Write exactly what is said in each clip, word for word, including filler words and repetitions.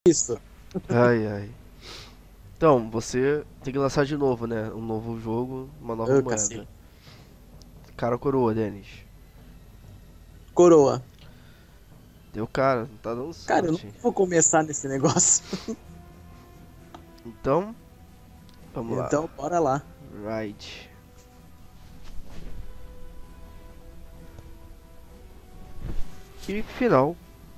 Isso. Ai, ai. Então, você tem que lançar de novo, né? Um novo jogo, uma nova Ô, moeda. cacete. Cara ou coroa, Denis? Coroa. Deu cara, não tá dando Cara, eu sorte. nunca vou começar nesse negócio. Então, vamos lá. Então, bora lá. Right. E final.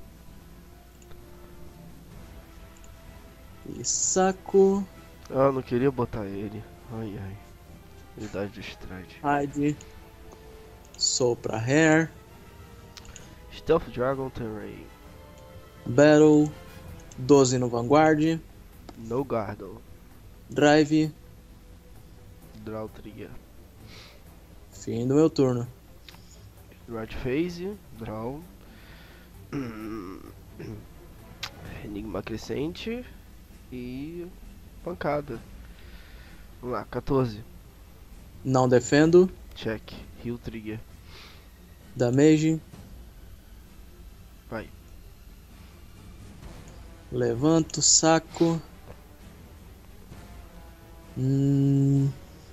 E saco. Ah, não queria botar ele. Ai, ai. Idade do stride. Hide. Sopra hair. Stealth Dragon Terrain. Battle. doze no Vanguard. No Garden. Drive. Draw Trigger. Fim do meu turno. Right Phase. Draw. Enigma Crescente. E pancada. Vamos lá, quatorze. Não defendo. Check. Heal Trigger. Damage. Vai. Levanto, saco. Hum...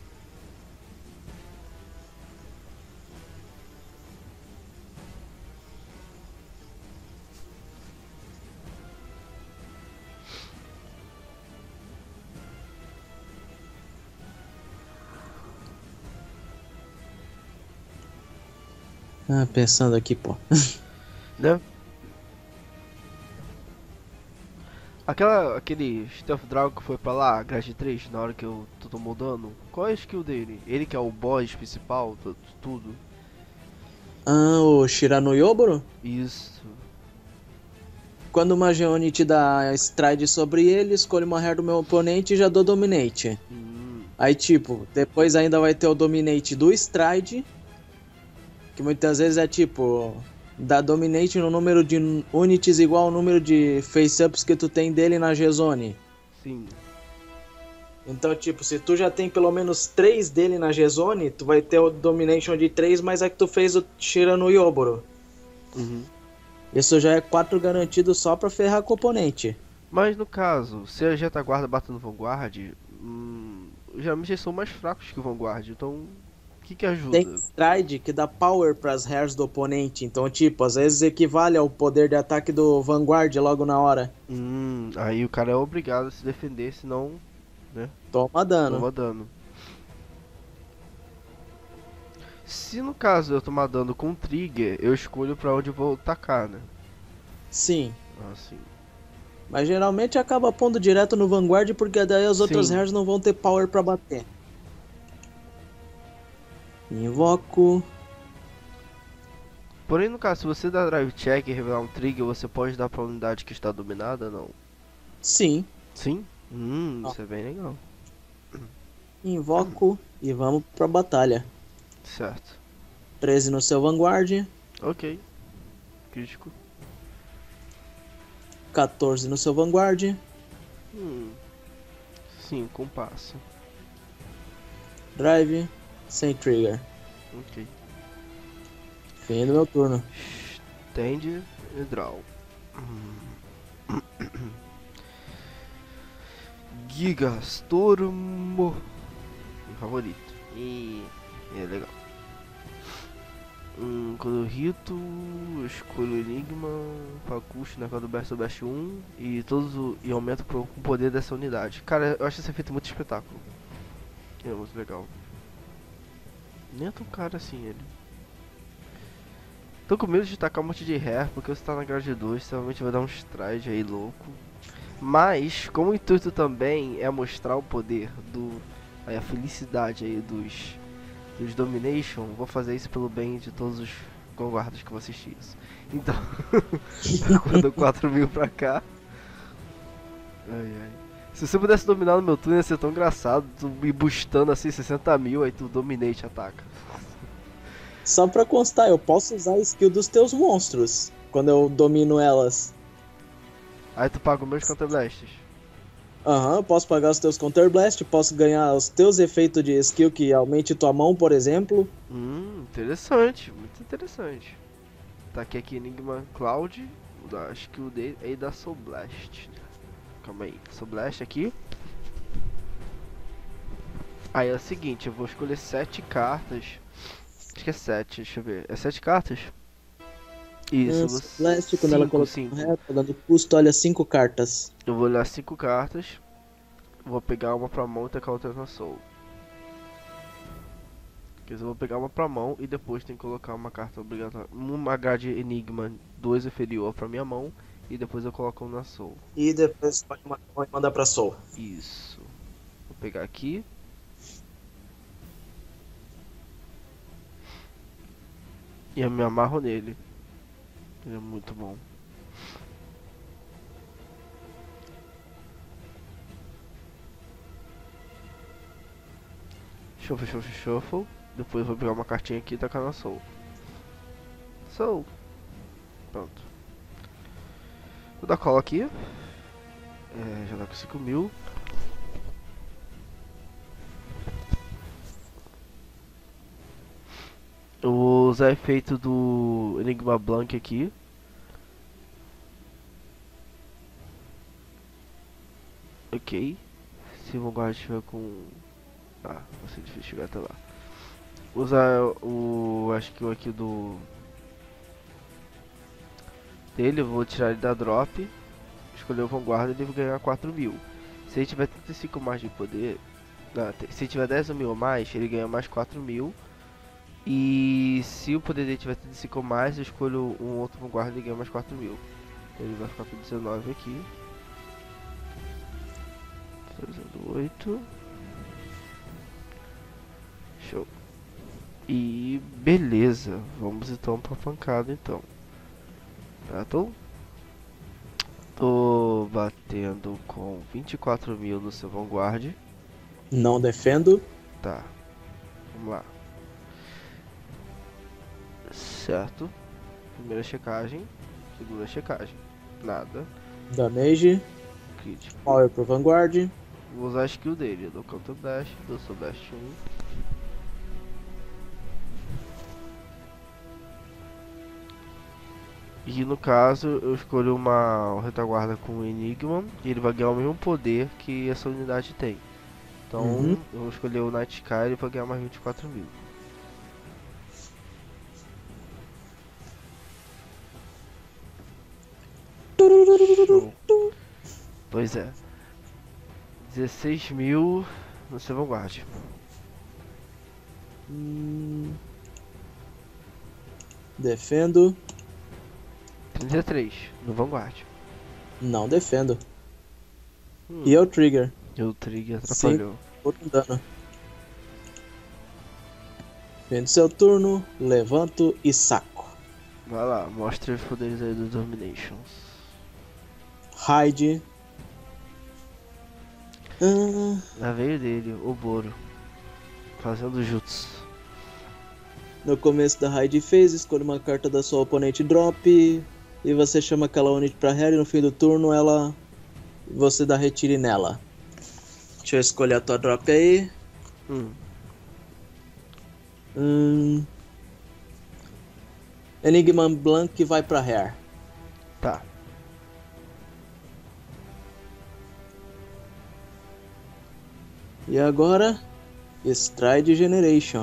Ah, pensando aqui, pô. Né? Aquela, aquele Stealth Dragon que foi pra lá, Grade três, na hora que eu tô mudando, qual é a skill dele? Ele que é o boss principal, tu- tudo. Ah, o Shirano Yoboro? Isso. Quando uma Geone te dá stride sobre ele, escolhe uma hair do meu oponente e já dou dominate. Hum, Aí, tipo, depois ainda vai ter o dominate do stride, que muitas vezes é tipo, dá dominate no número de unities igual ao número de face-ups que tu tem dele na G-Zone. sim. Então, tipo, se tu já tem pelo menos três dele na G-Zone, tu vai ter o domination de três, mas é que tu fez o Shirano Yoboro. Uhum. Isso já é quatro garantido só pra ferrar com o oponente. Mas no caso, se a retaguarda bate no Vanguard, hum, geralmente eles são mais fracos que o Vanguard, então o que que Tem ajuda? stride que dá power pras hairs do oponente. Então, tipo, às vezes equivale ao poder de ataque do Vanguard logo na hora. Hum, aí o cara é obrigado a se defender, senão, né, Toma dano. toma dano. Se no caso eu tomar dano com trigger, eu escolho pra onde eu vou atacar, né? Sim. Assim. Mas geralmente acaba pondo direto no Vanguard porque daí as outras Sim. hairs não vão ter power pra bater. Invoco. Porém, no caso, se você dar drive check e revelar um trigger, você pode dar pra unidade que está dominada, não? Sim. Sim? Hum, Ó. isso é bem legal. Invoco e vamos pra batalha. Certo. treze no seu Vanguard. Ok. Crítico. quatorze no seu Vanguard. Hum. Sim, compasso. Drive. Sem trigger. Ok. Fim do meu turno. Stand e draw. Hum. Gigastormo. Meu favorito. E é legal. Hum, quando eu rito, eu escolho Enigma, Facucho, né? Quando Best Best um e todos o, e aumento pro, o poder dessa unidade. Cara, eu acho esse efeito muito espetáculo. É muito legal. Nem é tão caro assim ele. Tô com medo de tacar um monte de hair, porque você tá na grade dois, provavelmente vai dar um stride aí louco. Mas, como o intuito também é mostrar o poder do. Aí, a felicidade aí dos. dos Domination, vou fazer isso pelo bem de todos os vanguardas que vão assistir isso. Então, quando eu quatro mil pra cá. Ai ai. Se você pudesse dominar no meu turno ia ser tão engraçado, tu me boostando assim sessenta mil, aí tu dominate ataca. Só pra constar, eu posso usar a skill dos teus monstros quando eu domino elas. Aí tu paga os meus counter blasts. Aham, eu posso pagar os teus Counter Blast, posso ganhar os teus efeitos de skill que aumente tua mão, por exemplo. Hum, interessante, muito interessante. Tá aqui, aqui Enigma Cloud, acho que o dele é da Soul Blast. calma aí. Sou Blast aqui. Aí é o seguinte, eu vou escolher sete cartas. Acho que é sete, deixa eu ver. É sete cartas? Isso, eu vou... Blast, quando ela cinco, coloca cinco. reta, dando custo, olha cinco cartas. Eu vou olhar cinco cartas. Vou pegar uma pra mão e tacar outra na Soul. Eu vou pegar uma pra mão e depois tem que colocar uma carta obrigatória. Uma Guard Enigma dois inferior pra minha mão. E depois eu coloco um na Soul. E depois pode mandar pra Soul. Isso. Vou pegar aqui. E eu me amarro nele. Ele é muito bom. Shuffle, shuffle, shuffle. Depois vou pegar uma cartinha aqui e tacar na Soul. Soul. Pronto. Vou dar cola aqui. É, já dá com cinco mil. Eu vou usar efeito do Enigma Blank aqui. Ok. Se o Vanguard estiver com... Ah, vai ser difícil chegar até lá. Usar o... acho que o aqui do... dele, eu vou tirar ele da drop. Escolher o Vanguard, ele vai ganhar quatro mil. Se ele tiver trinta e cinco mais de poder... Não, se ele tiver dez mil ou mais, ele ganha mais quatro mil. E se o poder dele tiver trinta e cinco ou mais, eu escolho um outro Vanguard e ganha mais quatro mil. Ele vai ficar com dezenove aqui. Estou usando oito. Show. E beleza, vamos então pra pancada então. Tá, tô? Tô batendo com vinte e quatro mil no seu Vanguard. Não defendo. Tá, vamos lá. Certo. Primeira checagem. Segunda checagem. Nada. Damage. Crítico. Power pro Vanguard. Vou usar a skill dele. Eu dou Counter Blast. Dou Soul Blast um. E no caso eu escolho uma retaguarda com Enigma. E ele vai ganhar o mesmo poder que essa unidade tem. Então Uhum. eu vou escolher o Night Sky e ele vai ganhar mais vinte e quatro mil. Show. Pois é. dezesseis mil no seu Vanguard. Hum. Defendo. trinta e três no Vanguard. Não defendo. Hum. E é o Trigger. E o Trigger atrapalhou. Por um dano. Vendo seu turno, levanto e saco. Vai lá, mostra os poderes aí do Dominations. Raid. Ah, Lá veio dele, o Boro. Fazendo jutsu. no começo da raid phase, escolha uma carta da sua oponente drop. E você chama aquela unit pra Harry. No fim do turno, ela... você dá retire nela. Deixa eu escolher a tua drop aí. Hum. Hum... Enigma Blank vai pra Hair. Tá. E agora, Stride Generation.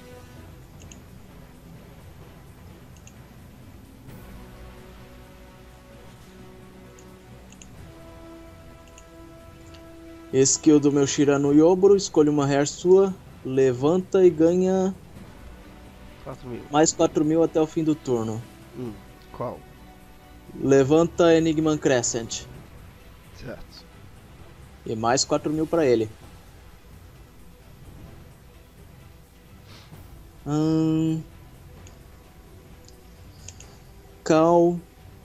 Skill do meu Shirano Yoboro, escolha uma hair sua, levanta e ganha quatro mil. mais quatro mil até o fim do turno. Hum. Qual? Levanta Enigma Crescent. Certo. E mais quatro mil pra ele. Hum... Cal.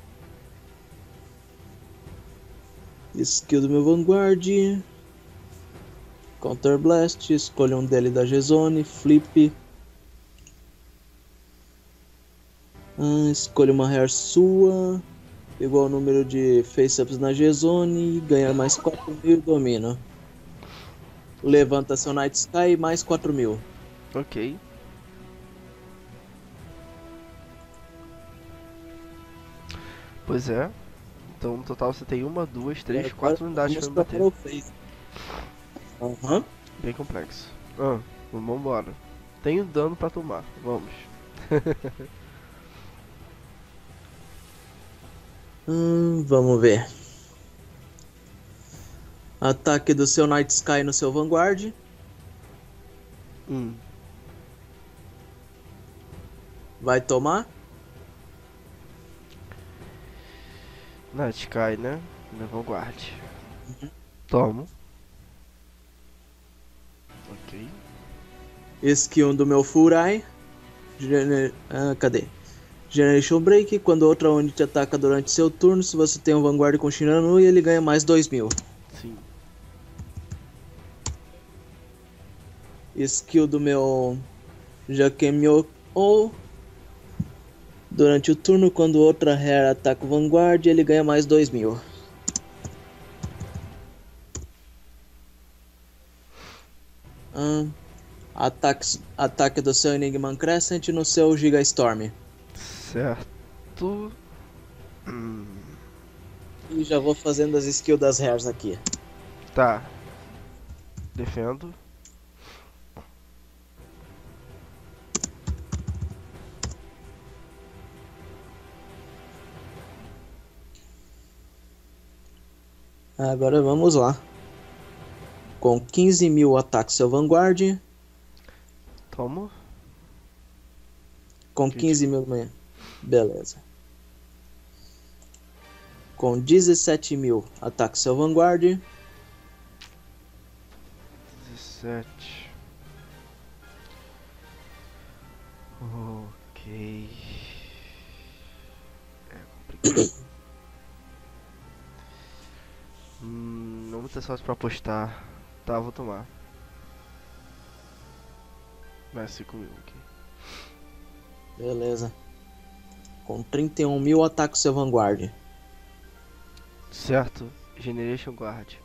Skill do meu Vanguard. Counter Blast. Escolha um dele da G-Zone. Flip. Hum, escolha uma hair sua. Igual o número de face-ups na G-Zone. Ganha mais quatro mil e domina. Levanta seu Night Sky mais quatro mil. Ok. Pois é. Então no total você tem uma, duas, três, Agora, quatro unidades pra vamos me pra bater. Final Phase. Aham. Bem complexo. Ah, vambora. Tenho dano pra tomar, vamos. Hum, vamos ver. Ataque do seu Night Sky no seu Vanguard. Hum, Vai tomar. Night Sky, né? Na Vanguard. Tomo. Ok. Skill do meu Furai. Gener... Ah, cadê? Generation Break. Quando outra unidade ataca durante seu turno, se você tem um Vanguard com Shinranui, ele ganha mais dois mil. Sim. Skill do meu Jakemyo ou durante o turno, quando outra Hair ataca o Vanguard, ele ganha mais dois mil. Ah, ataques, ataque do seu Enigma Crescent no seu Giga Storm. Certo. Hum, E já vou fazendo as skills das Hairs aqui. tá. Defendo. Agora vamos lá. Com quinze mil ataque seu Vanguard. Tomo. Com quinze mil. Beleza. Com dezessete mil ataque seu Vanguard. dezessete. Ok. É complicado. hum, não vou ter sorte pra apostar. Tá, vou tomar. Mais cinco mil aqui. Beleza. Com trinta e um mil ataque seu Vanguard. Certo. Generation Guard.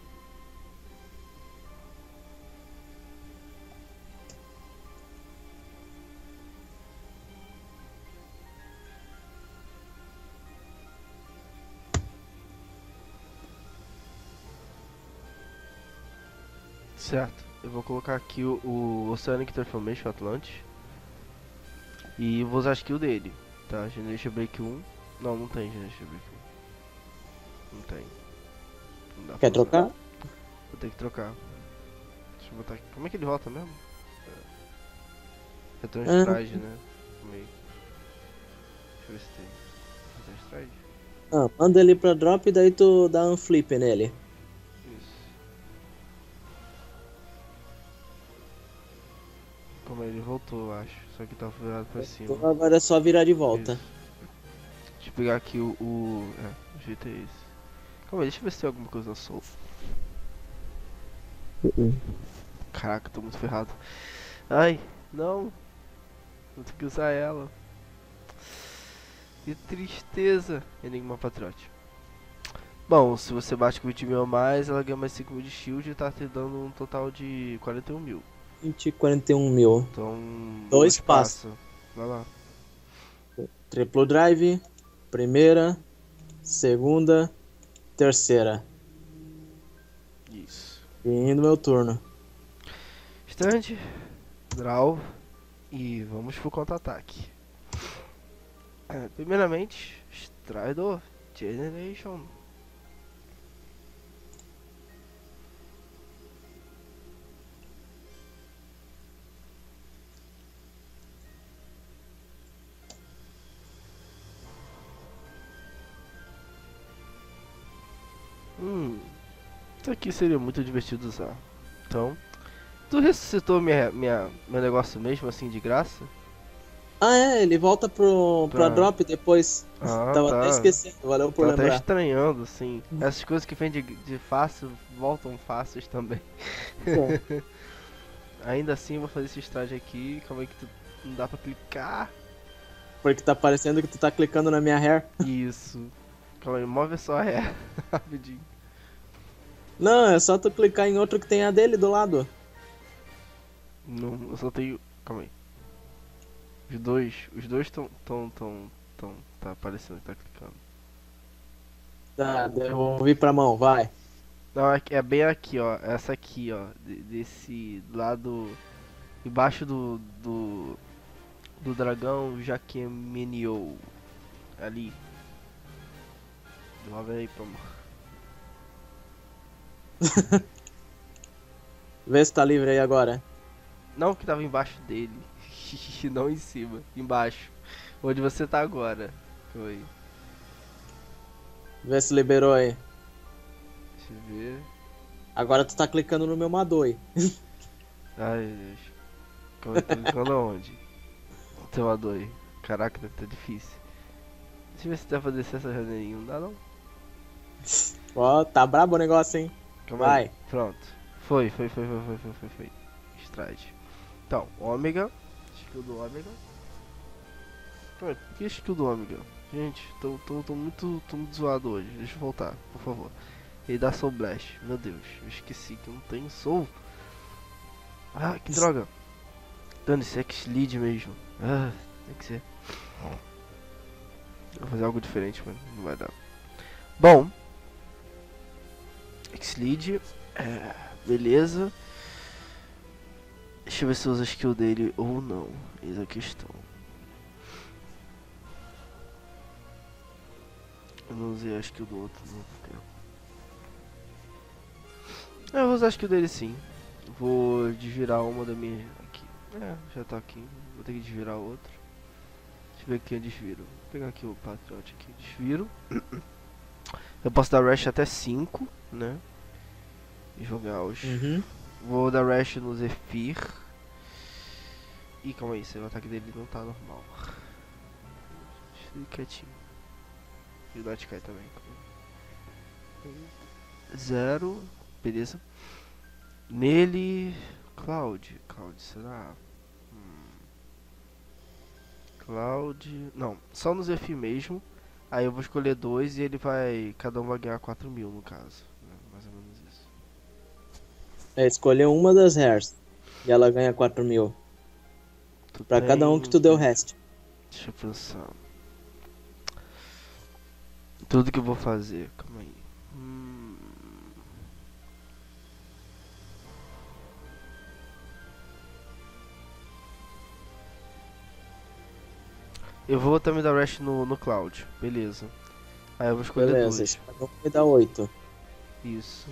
Certo. Eu vou colocar aqui o, o Oceanic Transformation Atlantis. E vou usar a skill dele. Tá, Generation Break um. Não, não tem Generation Break um. Não tem. Não dá pra Quer usar. trocar? Vou ter que trocar. Deixa eu botar aqui. Como é que ele volta mesmo? É. Return Ah. Stride, né? Calma aí. Deixa eu ver se tem. Return Stride? Ah, manda ele pra drop e daí tu dá um flip nele. Isso. Como ele voltou, eu acho. Só que tá virado pra cima. Então agora é só virar de volta. Isso. Deixa eu pegar aqui o, o... É, o jeito é esse. Calma aí, deixa eu ver se tem alguma coisa solta. Caraca, tô muito ferrado. Ai, não. Vou ter que usar ela. Que tristeza. Enigma Patriote. Bom, se você bate com vinte mil a mais, ela ganha mais cinco mil de shield e tá te dando um total de quarenta e um mil. vinte e quarenta e um mil. Então, Dois passos. Vai lá. Triplo drive. Primeira. Segunda. Terceira. Isso. Fim do meu turno. Stand. Draw. E vamos pro contra-ataque. É, primeiramente, Stridor Generation. Hum, isso aqui seria muito divertido usar. Então, tu ressuscitou minha, minha, meu negócio mesmo assim de graça? Ah, é, ele volta pro, pra Pra- drop depois. Ah, Tava tá. até esquecendo, valeu por Tô até lembrar. estranhando, assim. Essas coisas que vêm de, de fácil voltam fáceis também. Bom, Ainda assim, eu vou fazer esse stride aqui. Calma aí que tu, não dá pra clicar. porque tá parecendo que tu tá clicando na minha hair. Isso. Calma aí, move só ré. Rapidinho. Não, é só tu clicar em outro que tem a dele do lado. Não, eu só tenho. Calma aí. Os dois. Os dois estão. Tão, tão, tão. Tá aparecendo que tá clicando. Tá, devolvi pra mão, vai. Não, é, é bem aqui, ó. Essa aqui, ó. de- Desse lado. Embaixo do. Do, do dragão Jaqueminio. Ali. Devolve aí pra mão. Vê se tá livre aí agora. Não que tava embaixo dele. Não em cima. Embaixo. Onde você tá agora. Foi. Vê se liberou aí. Deixa eu ver. Agora tu tá clicando no meu Madoi. Ai, Deus. Como é que tá clicando aonde? Teu Adoi. Caraca, deve tá difícil. Deixa eu ver se dá pra descer essa janelinha. Não dá não? Ó, tá brabo o negócio, hein? Calma Vai. aí. Pronto. Foi, foi, foi, foi, foi, foi, foi, foi. Stride. Então, ômega. Skill do ômega. Ué, por que skill do ômega? Gente, tô, tô, tô muito, tô muito zoado hoje. Deixa eu voltar, por favor. Ele dá Soul Blast. Meu Deus, eu esqueci que eu não tenho Soul. Ah, que droga. Dane-se, X-Lead mesmo. Ah, tem que ser. Vou fazer algo diferente, mano. Não vai dar. Bom. X-Lead. É, beleza. Deixa eu ver se usa a skill dele ou não. Eis a questão. Eu não usei a skill do outro, não. É, eu vou usar a skill dele sim. Vou desvirar uma da minha aqui. É, já tá aqui. Vou ter que desvirar outra. Deixa eu ver aqui eu desviro. Vou pegar aqui o Patriot aqui. Desviro. Eu posso dar Rush até cinco, né? E jogar os. Uhum. Vou dar Rush no Zephyr. Ih, calma aí, o ataque dele não tá normal. Deixa ele quietinho. E o Dot cai também. Zero. Beleza. Nele. Cloud. Cloud, será? Hum. Cloud. Não, só no Zephyr mesmo. Aí eu vou escolher dois e ele vai. Cada um vai ganhar quatro mil no caso. Né? Mais ou menos isso. É, escolher uma das hairs. E ela ganha quatro mil. Tu Pra tem... cada um que tu deu o resto. Deixa eu pensar. Tudo que eu vou fazer. Calma aí. Hum... Eu vou também dar Rush no, no Cloud. Beleza. Aí eu vou escolher Beleza, dois. cada um me dá oito. Isso.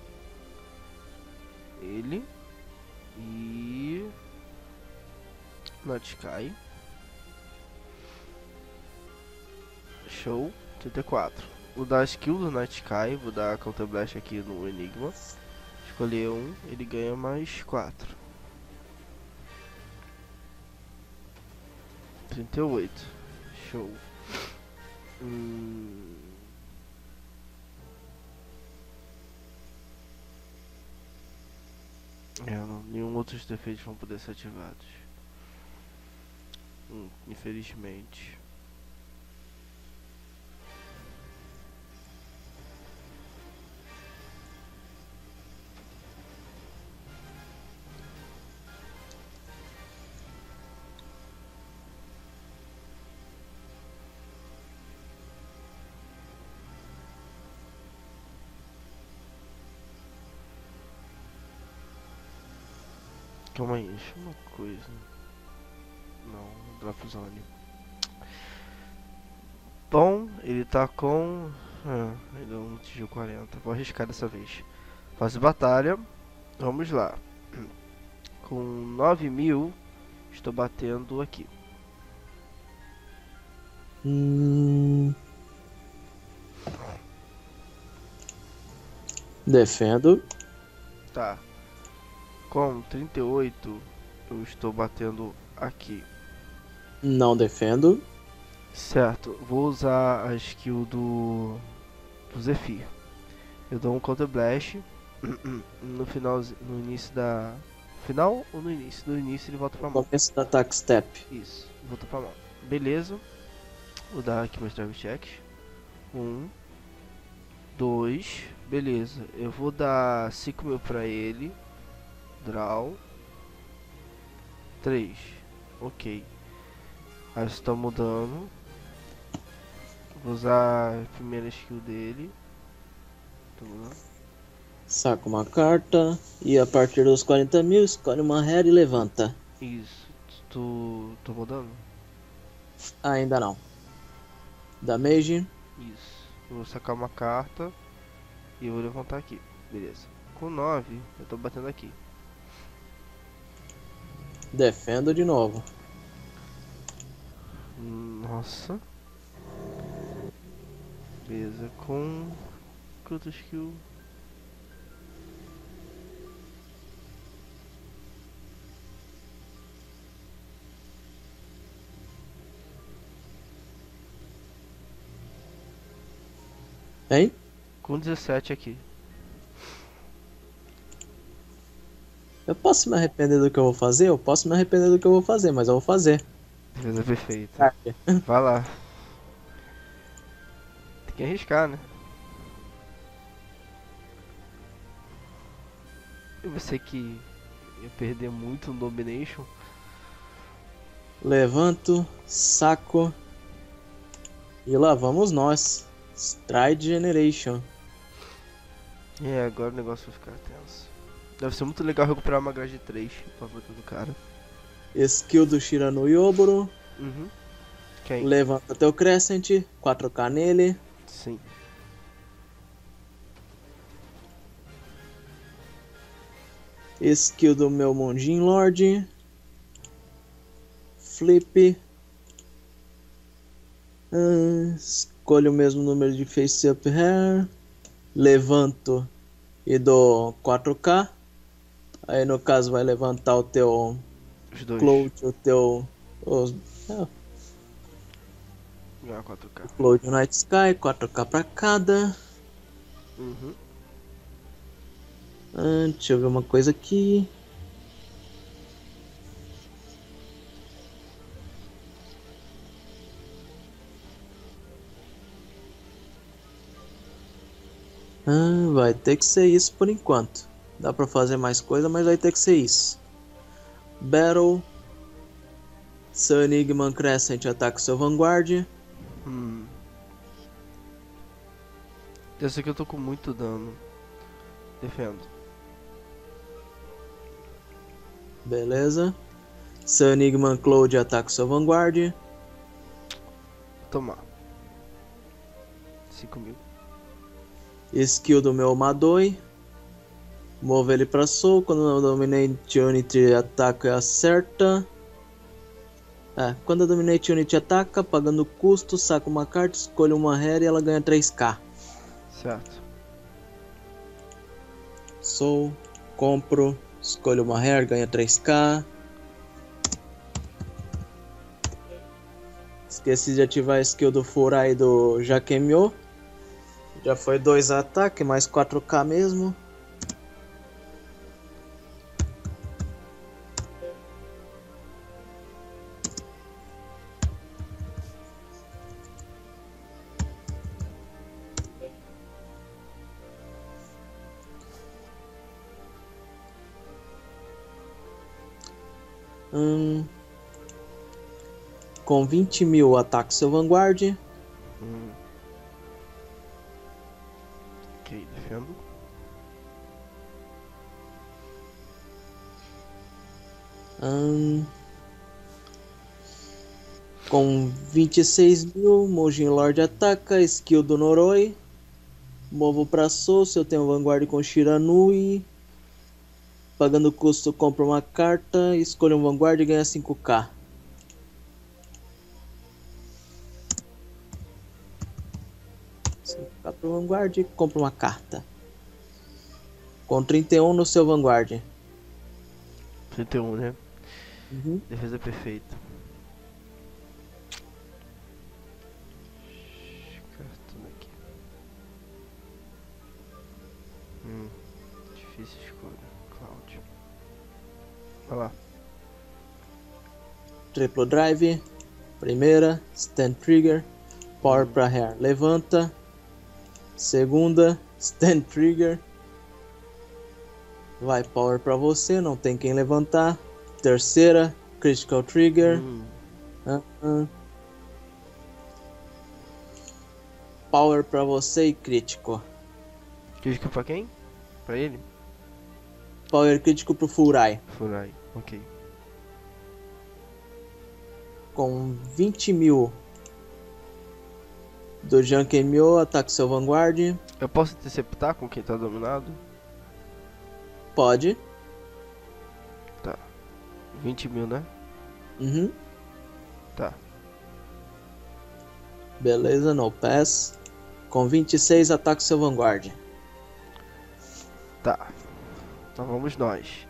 Ele. E... Nightsky. Show. trinta e quatro. Vou dar a skill do Nightsky. Vou dar Counter Blast aqui no Enigma. Escolher um. Ele ganha mais quatro. trinta e oito. Show. Hum... É, não, nenhum outros defeitos vão poder ser ativados. Hum, infelizmente. Calma aí, deixa uma coisa. Não, Drop Zone. Bom, ele tá com. Ah, ainda não atingiu quarenta. Vou arriscar dessa vez. Fase batalha. Vamos lá. Com nove mil, estou batendo aqui. Hum... Defendo. Tá. Com trinta e oito, eu estou batendo aqui. Não defendo. Certo, vou usar a skill do, do Zephyr. Eu dou um Counter Blast no final, no início da... Final ou no início? No início ele volta pra mão. Começo do Attack Step. Isso, volta pra mão. Beleza. Vou dar aqui meus drive checks. Um. Dois. Beleza. Eu vou dar cinco mil pra ele. Draw. três. Ok. Aí está mudando. Vou usar a primeira skill dele. Tô usando. Saca uma carta e a partir dos quarenta mil escolhe uma hair e levanta. Isso. Tu. Tô rodando? Ainda não. Damage. Isso. Eu vou sacar uma carta e eu vou levantar aqui. Beleza. Com nove, eu tô batendo aqui. Defendo de novo. Nossa. Beleza. Com. Que outra skill? Hein? Com dezessete aqui. Eu posso me arrepender do que eu vou fazer? Eu posso me arrepender do que eu vou fazer, mas eu vou fazer. Defesa perfeita. Vai lá. Tem que arriscar, né? Eu sei que ia perder muito no Domination. Levanto, saco. E lá vamos nós. Stride Generation. É, agora o negócio vai ficar tenso. Deve ser muito legal recuperar uma grade três pra botar do cara. Skill do Shirano Yoboro. Uhum. Quem? Levanta teu Crescent. quatro K nele. Sim. Skill do meu Monjin Lord. Flip. Ah, escolho o mesmo número de Face Up Hair. Levanto e dou quatro K. Aí no caso vai levantar o teu Os dois. Cloud, o teu. Os, é, Ganhar quatro K. Cloud Night Sky, quatro K pra cada. Uhum. Ah, deixa eu ver uma coisa aqui. Ah, vai ter que ser isso por enquanto. Dá pra fazer mais coisa, mas vai ter que ser isso. Battle. Seu Enigma Crescent ataca o seu Vanguard. Hum. Esse aqui eu tô com muito dano. Defendo. Beleza. Seu Enigma Cloud ataca o seu Vanguard. Tomar. cinco mil. Skill do meu Madoi. Move ele pra Soul. Quando o Dominate Unity ataca, acerta. É, quando a Dominate Unity ataca, pagando custo, saca uma carta, escolha uma hair e ela ganha três K. Certo. Soul, compro, escolho uma hair, ganha três K. Esqueci de ativar a skill do Furai do Jakemyo. Já foi dois ataques, mais quatro K mesmo. Hum, com vinte mil ataca seu Vanguard. Hum. Ok, defendo. Hum, com vinte e seis mil, Mojin Lord ataca, skill do Noroi. Movo pra Soul, se eu tenho Vanguard com Shiranui. Pagando custo, compra uma carta, escolha um Vanguard e ganha cinco K. cinco K pro Vanguard, compra uma carta. Com trinta e um no seu Vanguard. trinta e um, né? Uhum. Defesa perfeita. Cartão aqui. Hum, difícil escolha. Cloud. Vai lá. Triplo Drive. Primeira, Stand Trigger. Power Hum. pra Hair. Levanta. Segunda, Stand Trigger. Vai Power pra você, não tem quem levantar. Terceira, Critical Trigger. Hum. Uh -uh. Power pra você e crítico. Crítico pra quem? Pra ele? Power crítico pro Furai. Furai, ok. Com vinte mil do Jankemyo, ataque seu Vanguard. Eu posso interceptar com quem tá dominado? Pode. Tá. vinte mil, né? Uhum. Tá. Beleza, no pass. Com vinte e seis, ataque seu Vanguard. Tá. Então vamos nós.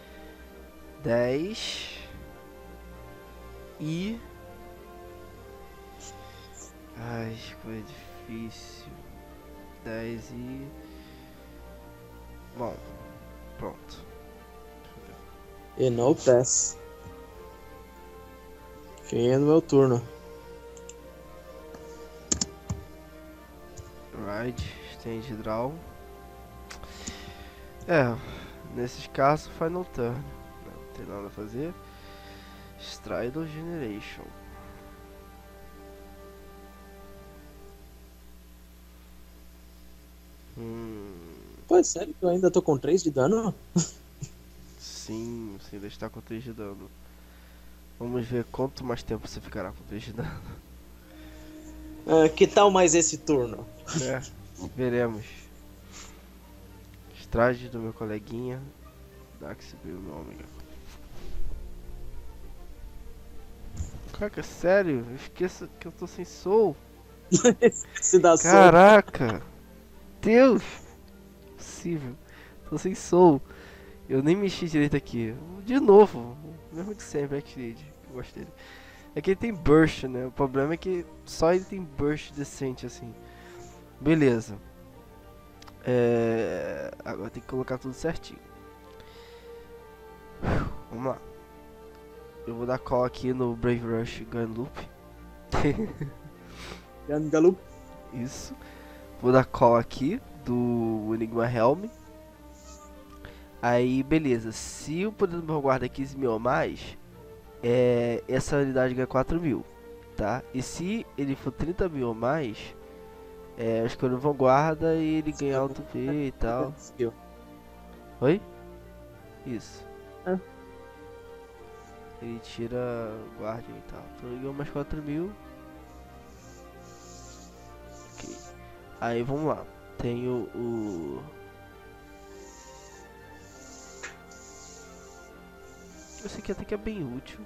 dez. E... Ai, coisa difícil. dez e... Bom. Pronto. E no pass. Fim do meu turno. Ride, stand draw. É, nesses casos, final turn. Não tem nada a fazer. Strider Generation. Hum, Pô, é sério que eu ainda tô com três de dano? sim, você ainda está com três de dano. Vamos ver quanto mais tempo você ficará com três de dano. Ah, que tal mais esse turno? É, veremos. Stride do meu coleguinha. Dax veio meu ômega. Caraca, sério? Eu esqueço que eu tô sem soul. Se dá soul. Caraca! Deus! Possível. Tô sem soul. Eu nem mexi direito aqui. De novo. Mesmo de sempre, Actid. Eu gosto dele. É que ele tem burst, né? O problema é que só ele tem burst decente, assim. Beleza. É... Agora tem que colocar tudo certinho. Vamos lá. Eu vou dar call aqui no Brave Rush Gun Loop. Gangalup. Isso. Vou dar call aqui do Enigma Helm. Aí, beleza. Se o poder do meu guarda é quinze mil ou mais, é, essa unidade ganha quatro mil, tá? E se ele for trinta mil ou mais, é, eu escolho vanguarda e ele ganha alto V e tal. Oi? Isso. É. Ele tira guardian e tal. Então ele ganhou mais quatro mil. Ok. Aí vamos lá. Tenho o... Esse aqui até que é bem útil.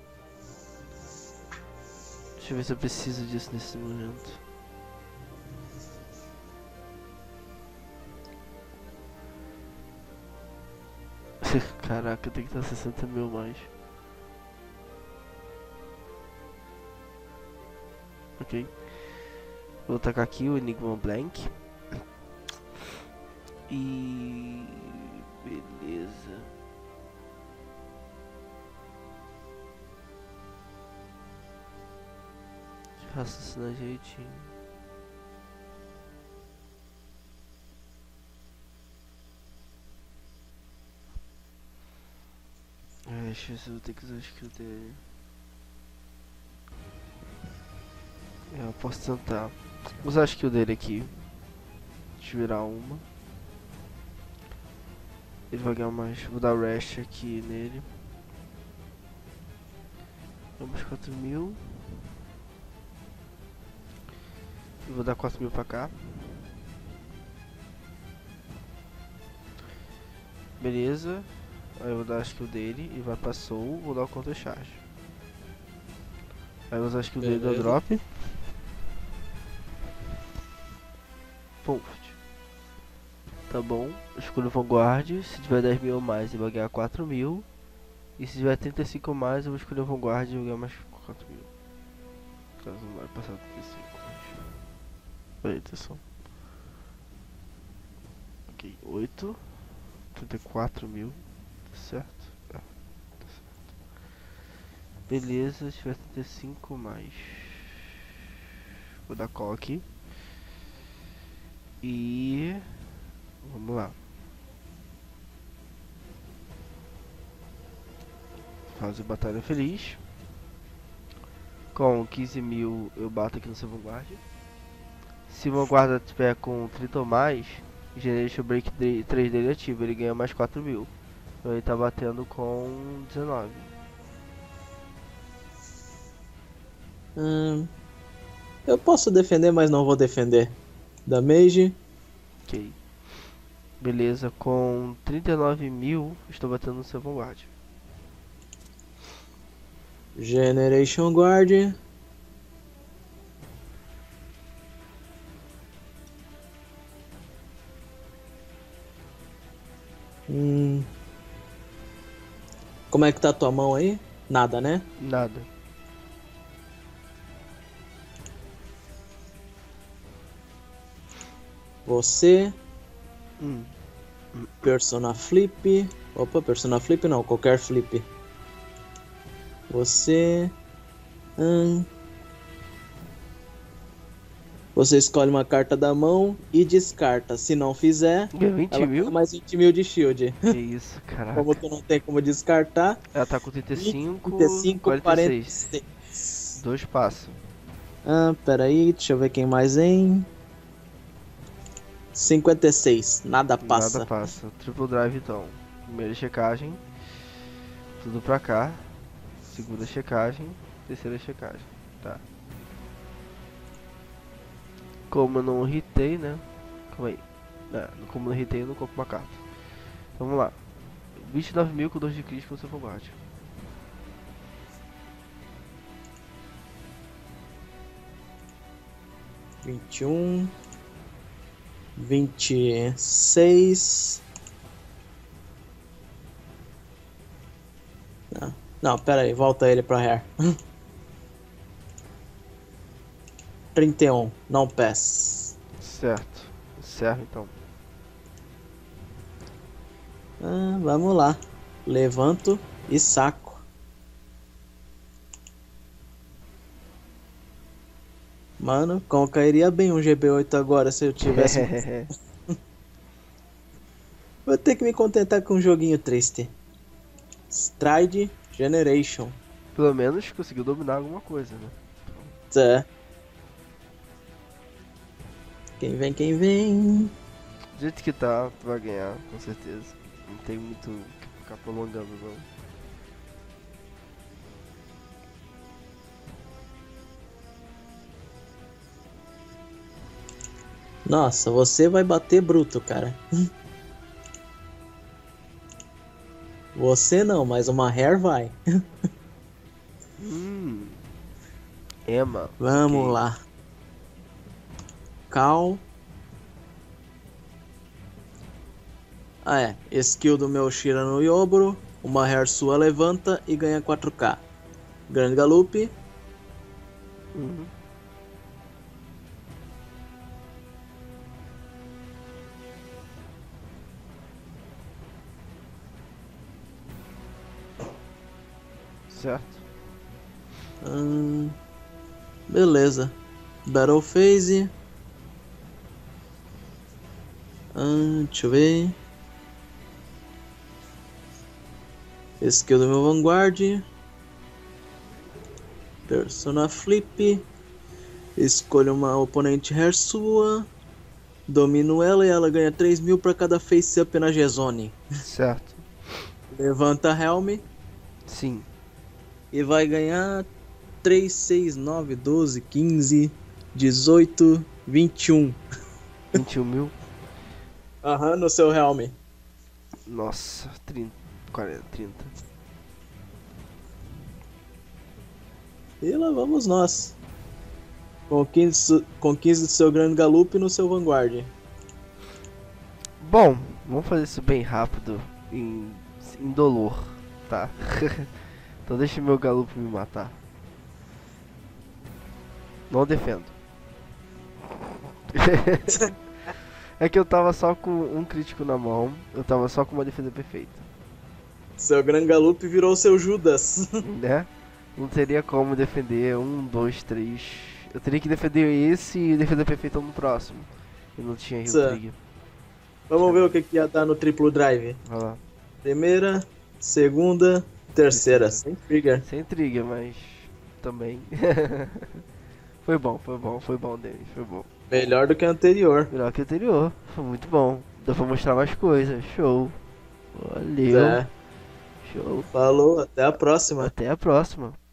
Deixa eu ver se eu preciso disso nesse momento. Caraca, tem que estar sessenta mil mais. Ok. Vou tacar aqui o Enigma Blank. E... beleza. Deixa eu raciocinar direitinho. É, deixa eu ver se eu vou ter que usar a skill dele. É, eu posso tentar usar a skill dele aqui. Deixa eu virar uma. Ele vai ganhar mais. Vou dar rest aqui nele. Vamos quatro mil. E vou dar quatro mil pra cá. Beleza. Aí eu vou dar a skill dele e vai pra soul. Vou dar o counter charge. Aí eu vou usar a skill dele do Beleza. drop. Pum. Tá bom. Eu escolho o Vanguard. Se tiver dez mil ou mais, eu vou ganhar quatro mil. E se tiver trinta e cinco ou mais, eu vou escolher o Vanguard e vou ganhar mais quatro mil. Caso não vai passar trinta e cinco. Mas... Eita, só. Ok, oito. trinta e quatro mil. Tá certo? É, tá certo. Beleza, se tiver trinta e cinco ou mais. Vou dar call aqui. E... vamos lá. Fase batalha feliz. Com quinze mil eu bato aqui no seu vanguard. Se uma guarda tiver com trinta ou mais, Generation Break três dele ativa, ele ganha mais quatro mil. Então ele tá batendo com dezenove. Hum, eu posso defender, mas não vou defender. Damage. Ok. Beleza, com trinta e nove mil, estou batendo no seu Vanguard. Generation Guard. Hum. Como é que tá a tua mão aí? Nada, né? Nada. Você. Hum. Persona Flip. Opa, Persona Flip não, qualquer flip. Você. Hum. Você escolhe uma carta da mão e descarta. Se não fizer, Ganha vinte ela mil? ganha mais vinte mil de shield. Que isso, caraca. Como tu não tem como descartar. Ela tá com trinta e cinco, trinta e cinco, quarenta e quarenta e seis. seis. Dois passos. Ah, peraí, deixa eu ver quem mais em. cinquenta e seis, nada passa. Nada passa. Triple drive então. Primeira checagem. Tudo pra cá. Segunda checagem. Terceira checagem. Tá. Como eu não hitei, né? Calma aí. É, como eu não hitei, eu não compro uma carta. Então, vamos lá. vinte e nove mil com dois de crítico no seu combate. vinte e um. vinte e seis. Não, não, pera aí, volta ele pra hair. trinta e um, não pass. Certo. Encerro então. Ah, vamos lá. Levanto e saco. Mano, como cairia bem um G B oito agora se eu tivesse. Vou ter que me contentar com um joguinho triste. Stride Generation. Pelo menos conseguiu dominar alguma coisa, né? É. Quem vem, quem vem. Do jeito que tá, tu vai ganhar, com certeza. Não tem muito o que ficar prolongando, não. Nossa, você vai bater bruto, cara. Você não, mas uma hair vai. Hum. Emma. Vamos Ok. lá. Cal. Ah é, skill do meu Shira no Yobro. Uma hair sua levanta e ganha quatro K. Grande Galupe. Uhum. Certo. Hum, beleza. Battle Phase. Hum, deixa eu ver. Skill do meu Vanguard. Persona Flip. Escolha uma oponente hair sua. Domino ela e ela ganha três mil para cada face up na G-Zone. Certo. Levanta a Helm Sim. e vai ganhar três, seis, nove, doze, quinze, dezoito, vinte e um. vinte e um mil. Aham, no seu Helm. Nossa, trinta, quarenta, trinta. E lá vamos nós. Com quinze, com quinze do seu Grande Galupe no seu Vanguard. Bom, vamos fazer isso bem rápido, em, em dolor, tá? Então deixa meu Galupe me matar. Não defendo. É que eu tava só com um crítico na mão, eu tava só com uma defesa perfeita, Seu Grande Galupe virou seu Judas. né? Não teria como defender um, dois, três. Eu teria que defender esse e defesa perfeita no próximo. E não tinha Rio Certo. Trigger. Vamos ver o que, que ia dar no triplo drive. Vai lá. Primeira, segunda, terceira. Sem trigger. Sem trigger, mas também. Foi bom, foi bom, foi bom, Denis, foi bom. Melhor do que o anterior. Melhor que o anterior. Foi muito bom. Dá pra mostrar mais coisas. Show. Valeu. É. Show. Falou, até a próxima. Até a próxima.